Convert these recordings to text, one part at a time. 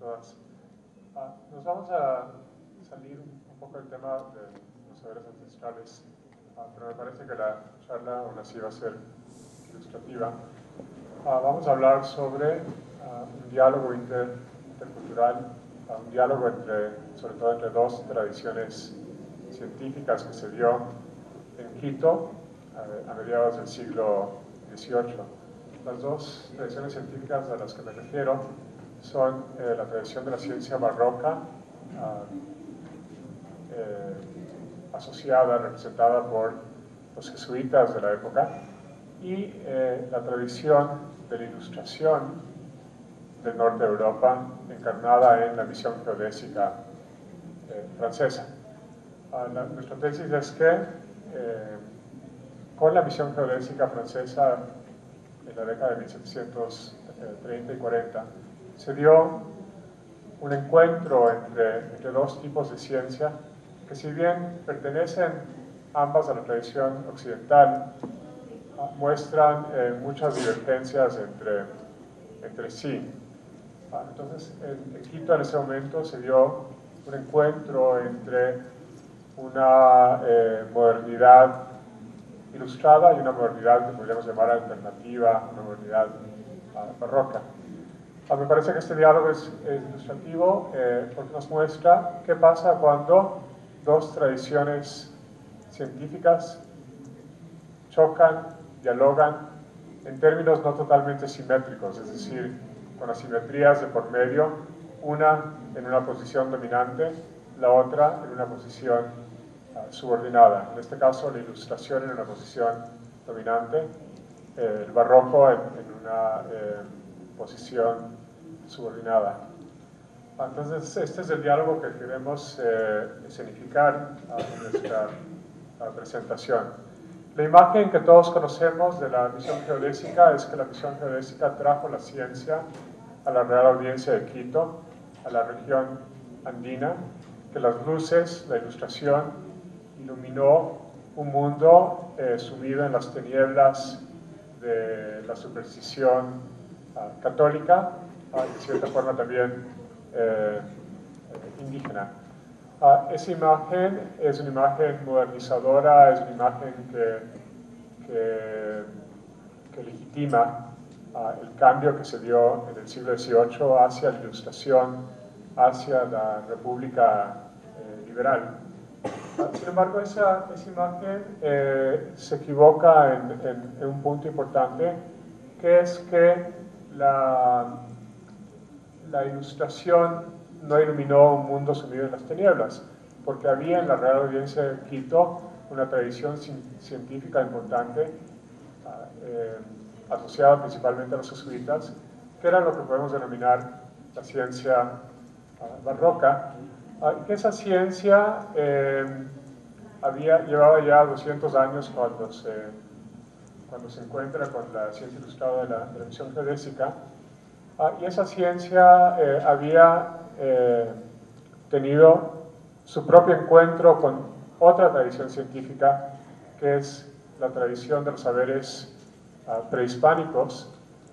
todas. Nos vamos a salir un poco del tema de los saberes ancestrales, pero me parece que la charla aún así va a ser ilustrativa. Vamos a hablar sobre un diálogo intercultural, un diálogo sobre todo entre dos tradiciones científicas que se dio en Quito a mediados del siglo XVIII. Las dos tradiciones científicas a las que me refiero son la tradición de la ciencia barroca, asociada, representada por los jesuitas de la época, y la tradición de la ilustración del norte de Europa, encarnada en la visión geodésica francesa. Nuestra tesis es que con la visión geodésica francesa en la década de 1730 y 40 se dio un encuentro entre dos tipos de ciencia que, si bien pertenecen ambas a la tradición occidental, muestran muchas divergencias entre sí. Entonces, en Quito en ese momento se dio un encuentro entre una modernidad ilustrada y una modernidad que podríamos llamar alternativa, una modernidad barroca. Me parece que este diálogo es ilustrativo porque nos muestra qué pasa cuando dos tradiciones científicas chocan, dialogan en términos no totalmente simétricos, es decir, con asimetrías de por medio, una en una posición dominante, la otra en una posición subordinada. En este caso, la ilustración en una posición dominante, el barroco en una posición subordinada. Entonces, este es el diálogo que queremos escenificar en nuestra presentación. La imagen que todos conocemos de la misión geodésica es que la misión geodésica trajo la ciencia a la Real Audiencia de Quito, a la región andina, que las luces, la ilustración, iluminó un mundo sumido en las tinieblas de la superstición católica, de cierta forma también indígena. Esa imagen es una imagen modernizadora, es una imagen que legitima el cambio que se dio en el siglo XVIII hacia la ilustración, hacia la república liberal. Sin embargo, esa imagen se equivoca en un punto importante, que es que la ilustración no iluminó un mundo sumido en las tinieblas, porque había en la Real Audiencia de Quito una tradición científica importante asociada principalmente a los jesuitas, que era lo que podemos denominar la ciencia barroca, y que esa ciencia llevaba ya 200 años cuando se encuentra con la ciencia ilustrada de la misión geodésica, y esa ciencia había tenido su propio encuentro con otra tradición científica, que es la tradición de los saberes prehispánicos.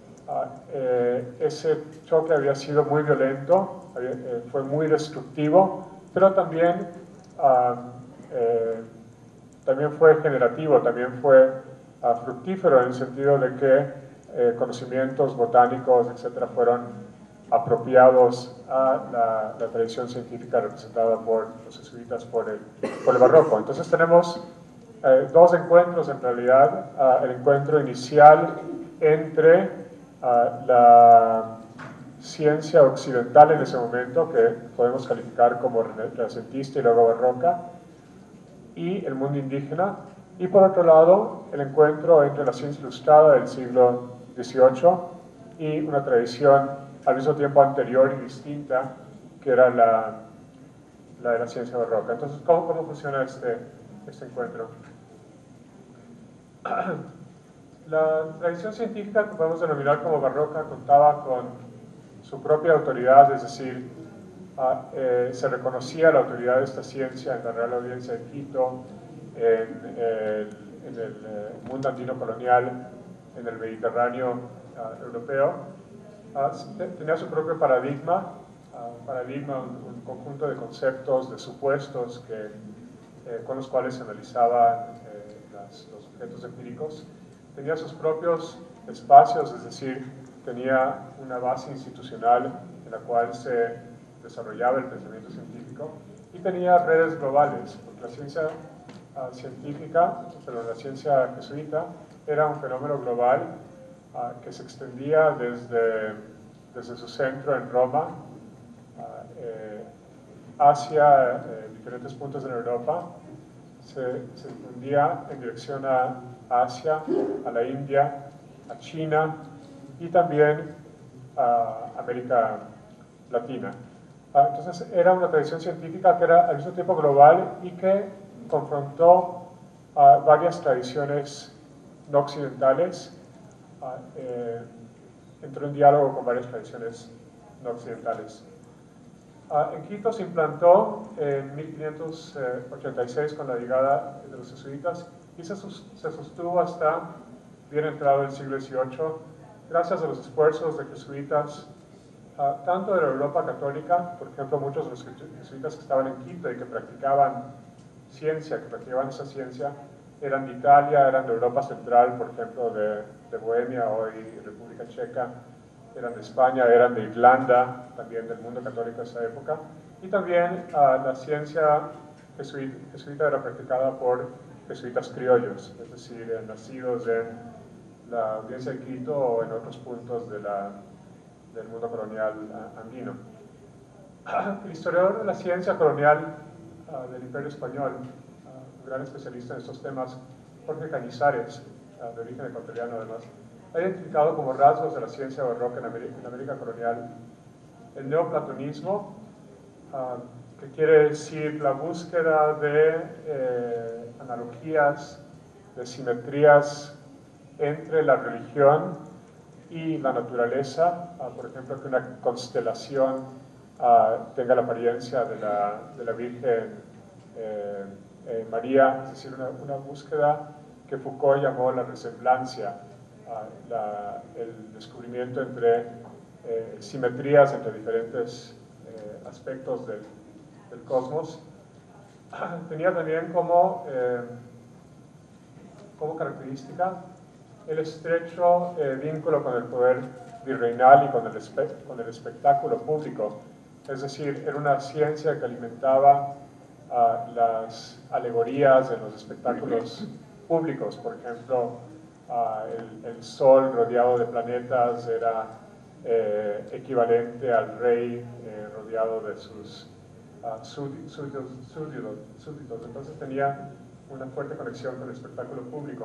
Ese choque había sido muy violento, fue muy destructivo, pero también fue generativo, también fue fructífero, en el sentido de que conocimientos botánicos, etcétera, fueron apropiados a la tradición científica representada por los jesuitas, por el barroco. Entonces tenemos dos encuentros en realidad. El encuentro inicial entre la ciencia occidental en ese momento, que podemos calificar como renacentista y luego barroca, y el mundo indígena, y por otro lado el encuentro entre la ciencia ilustrada del siglo XVIII y una tradición al mismo tiempo anterior y distinta, que era la de la ciencia barroca. Entonces, ¿cómo funciona este encuentro? La tradición científica, que podemos denominar como barroca, contaba con su propia autoridad, es decir, se reconocía la autoridad de esta ciencia en la Real Audiencia de Quito, en el mundo andino colonial, en el Mediterráneo europeo. Tenía su propio paradigma, paradigma, un conjunto de conceptos, de supuestos con los cuales se analizaban los objetos empíricos. Tenía sus propios espacios, es decir, tenía una base institucional en la cual se desarrollaba el pensamiento científico, y tenía redes globales, porque la ciencia científica, pero la ciencia jesuita, era un fenómeno global que se extendía desde su centro en Roma hacia diferentes puntos en Europa, se extendía en dirección a Asia, a la India, a China y también a América Latina. Entonces era una tradición científica que era al mismo tiempo global y que confrontó varias tradiciones no occidentales, entró en diálogo con varias tradiciones no occidentales. En Quito se implantó en 1586 con la llegada de los jesuitas y se sostuvo hasta bien entrado el siglo XVIII, gracias a los esfuerzos de jesuitas, tanto de la Europa católica, por ejemplo, muchos de los jesuitas que estaban en Quito y que practicaban esa ciencia, eran de Italia, eran de Europa Central, por ejemplo, de Bohemia, hoy República Checa, eran de España, eran de Irlanda, también del mundo católico de esa época, y también la ciencia jesuita era practicada por jesuitas criollos, es decir, nacidos en la audiencia de Quito o en otros puntos del mundo colonial andino. El historiador de la ciencia colonial del Imperio Español, un gran especialista en estos temas, Jorge Cañizares, de origen ecuatoriano además, ha identificado como rasgos de la ciencia barroca en América colonial el neoplatonismo, que quiere decir la búsqueda de analogías, de simetrías entre la religión y la naturaleza, por ejemplo, que una constelación tenga la apariencia de la Virgen María, es decir, una búsqueda que Foucault llamó la resemblancia, el descubrimiento entre simetrías entre diferentes aspectos del cosmos. Tenía también como característica el estrecho vínculo con el poder virreinal y con el espectáculo público. Es decir, era una ciencia que alimentaba las alegorías en los espectáculos públicos. Por ejemplo, el Sol rodeado de planetas era equivalente al rey rodeado de sus súbditos. Entonces tenía una fuerte conexión con el espectáculo público.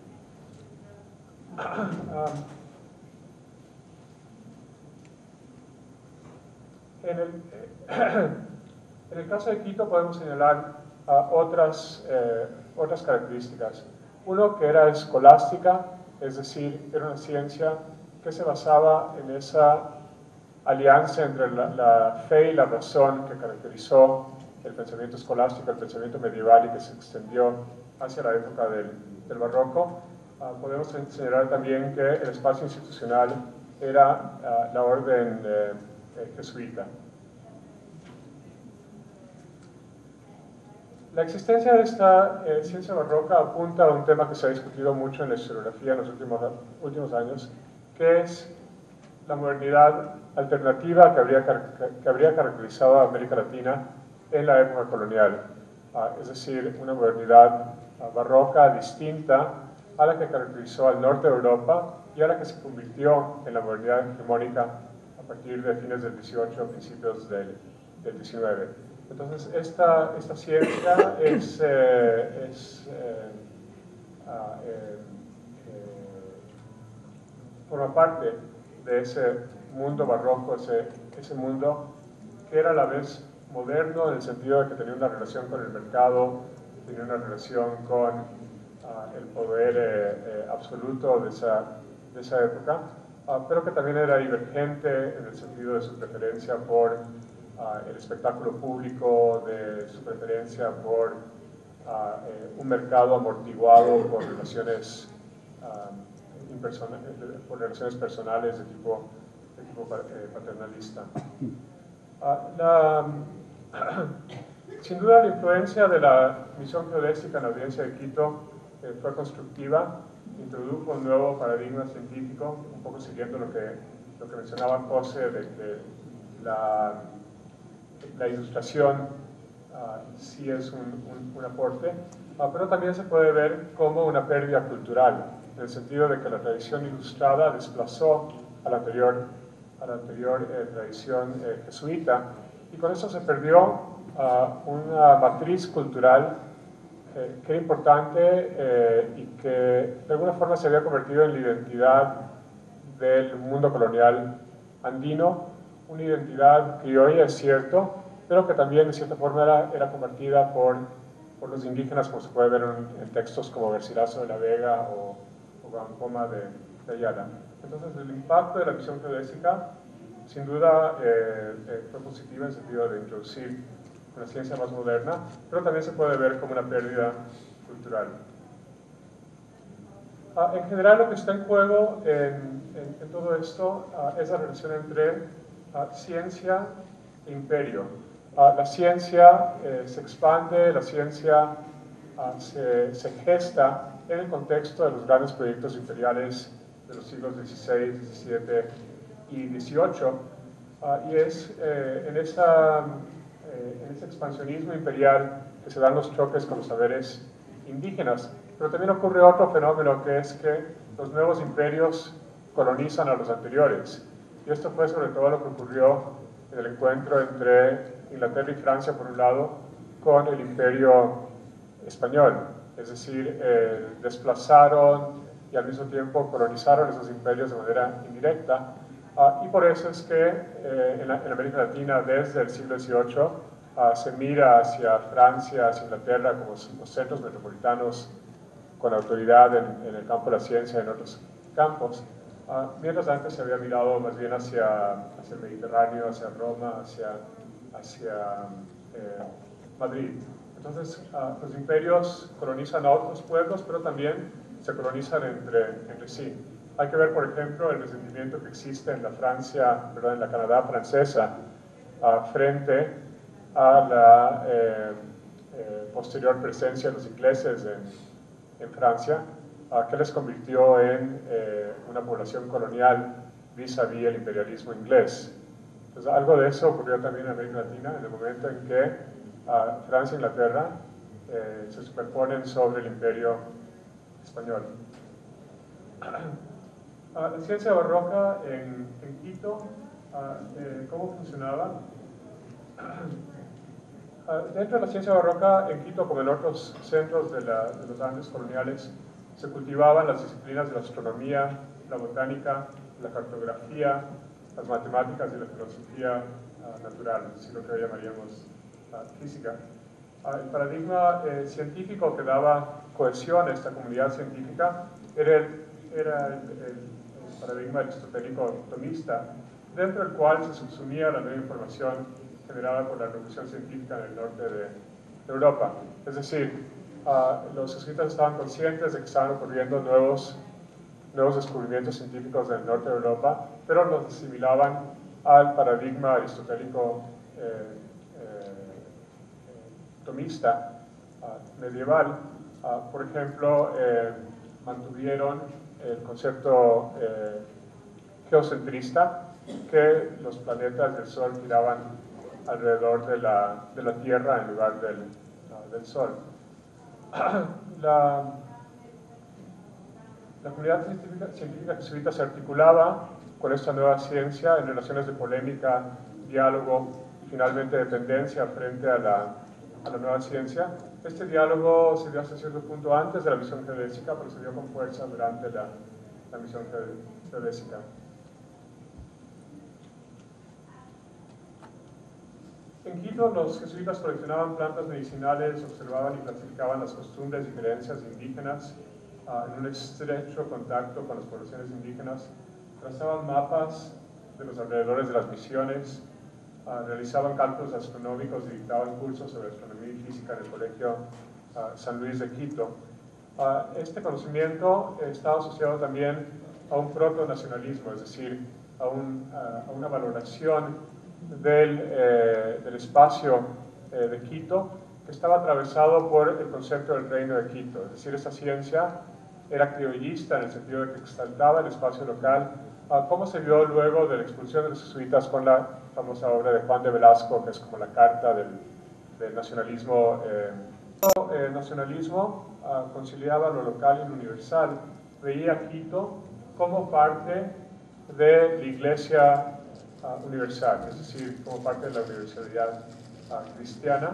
En el caso de Quito podemos señalar otras características. Uno, que era escolástica, es decir, era una ciencia que se basaba en esa alianza entre la fe y la razón que caracterizó el pensamiento escolástico, el pensamiento medieval, y que se extendió hacia la época del barroco. Podemos señalar también que el espacio institucional era la orden jesuita. La existencia de esta ciencia barroca apunta a un tema que se ha discutido mucho en la historiografía en los últimos años, que es la modernidad alternativa que habría caracterizado a América Latina en la época colonial. Es decir, una modernidad barroca distinta a la que caracterizó al norte de Europa y a la que se convirtió en la modernidad hegemónica a partir de fines del 18, principios del 19. Entonces, esta ciencia forma parte de ese mundo barroco, ese mundo que era a la vez moderno en el sentido de que tenía una relación con el mercado, tenía una relación con el poder absoluto de esa época, pero que también era divergente en el sentido de su preferencia por el espectáculo público, de su preferencia por un mercado amortiguado por relaciones personales de tipo paternalista. Sin duda, la influencia de la misión geodésica en la audiencia de Quito fue constructiva, introdujo un nuevo paradigma científico, un poco siguiendo lo que mencionaba José, de que la ilustración sí es un aporte, pero también se puede ver como una pérdida cultural, en el sentido de que la tradición ilustrada desplazó a la anterior tradición jesuita, y con eso se perdió una matriz cultural que era importante y que de alguna forma se había convertido en la identidad del mundo colonial andino, una identidad criolla, es cierto, pero que también de cierta forma era compartida por los indígenas, como se puede ver en textos como Garcilaso de la Vega o Guancoma de Ayala. Entonces, el impacto de la misión geodésica, sin duda, fue positivo en el sentido de introducir una ciencia más moderna, pero también se puede ver como una pérdida cultural. En general, lo que está en juego en todo esto es la relación entre ciencia e imperio. La ciencia se expande, la ciencia se gesta en el contexto de los grandes proyectos imperiales de los siglos XVI, XVII y XVIII, y es en ese expansionismo imperial que se dan los choques con los saberes indígenas. Pero también ocurre otro fenómeno, que es que los nuevos imperios colonizan a los anteriores. Y esto fue sobre todo lo que ocurrió en el encuentro entre Inglaterra y Francia, por un lado, con el imperio español. Es decir, desplazaron y al mismo tiempo colonizaron esos imperios de manera indirecta. Y por eso es que en América Latina, desde el siglo XVIII, se mira hacia Francia, hacia Inglaterra, como los centros metropolitanos con autoridad en el campo de la ciencia y en otros campos, mientras antes se había mirado más bien hacia el Mediterráneo, hacia Roma, hacia Madrid. Entonces, los imperios colonizan a otros pueblos, pero también se colonizan entre sí. Hay que ver, por ejemplo, el resentimiento que existe en la en la Canadá francesa, frente a la posterior presencia de los ingleses en Francia, que les convirtió en una población colonial vis-à-vis el imperialismo inglés. Entonces, algo de eso ocurrió también en América Latina, en el momento en que Francia e Inglaterra se superponen sobre el imperio español. La ciencia barroca en Quito, ¿cómo funcionaba? Dentro de la ciencia barroca en Quito, como en otros centros de los Andes coloniales, se cultivaban las disciplinas de la astronomía, la botánica, la cartografía, las matemáticas y la filosofía natural, es decir, lo que hoy llamaríamos física. El paradigma científico que daba cohesión a esta comunidad científica era el paradigma aristotélico tomista, dentro del cual se subsumía la nueva información generada por la revolución científica en el norte de Europa. Es decir, los jesuitas estaban conscientes de que estaban ocurriendo nuevos descubrimientos científicos en el norte de Europa, pero los asimilaban al paradigma aristotélico tomista medieval. Por ejemplo, mantuvieron el concepto geocentrista, que los planetas del Sol giraban alrededor de la Tierra en lugar del Sol. La comunidad científica jesuita se articulaba con esta nueva ciencia en relaciones de polémica, diálogo y finalmente dependencia frente a la nueva ciencia. Este diálogo se dio hasta cierto punto antes de la misión geodésica, pero se dio con fuerza durante la misión geodésica. En Quito, los jesuitas coleccionaban plantas medicinales, observaban y clasificaban las costumbres y creencias indígenas en un estrecho contacto con las poblaciones indígenas, trazaban mapas de los alrededores de las misiones, realizaban cálculos astronómicos y dictaban cursos sobre astronomía y física en el Colegio San Luis de Quito. Este conocimiento está asociado también a un proto-nacionalismo, es decir, a una valoración del espacio de Quito, que estaba atravesado por el concepto del reino de Quito. Es decir, esa ciencia era criollista en el sentido de que exaltaba el espacio local, como se vio luego de la expulsión de los jesuitas con la famosa obra de Juan de Velasco, que es como la carta del nacionalismo. El nacionalismo conciliaba lo local y lo universal, veía a Quito como parte de la Iglesia universal, es decir, como parte de la universalidad cristiana.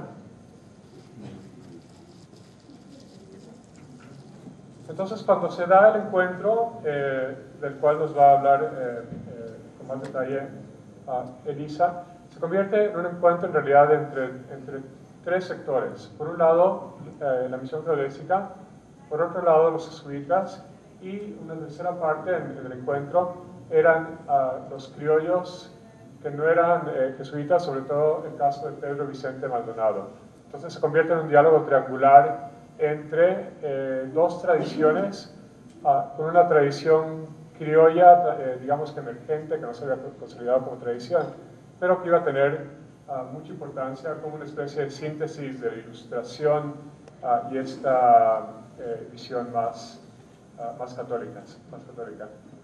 Entonces, cuando se da el encuentro, del cual nos va a hablar con más detalle Elisa, se convierte en un encuentro en realidad entre tres sectores. Por un lado, la misión geodésica, por otro lado, los jesuitas, y una tercera parte en el encuentro eran los criollos que no eran jesuitas, sobre todo el caso de Pedro Vicente Maldonado. Entonces se convierte en un diálogo triangular entre dos tradiciones, con una tradición criolla, digamos que emergente, que no se había consolidado como tradición, pero que iba a tener mucha importancia como una especie de síntesis de la ilustración y esta visión más católica.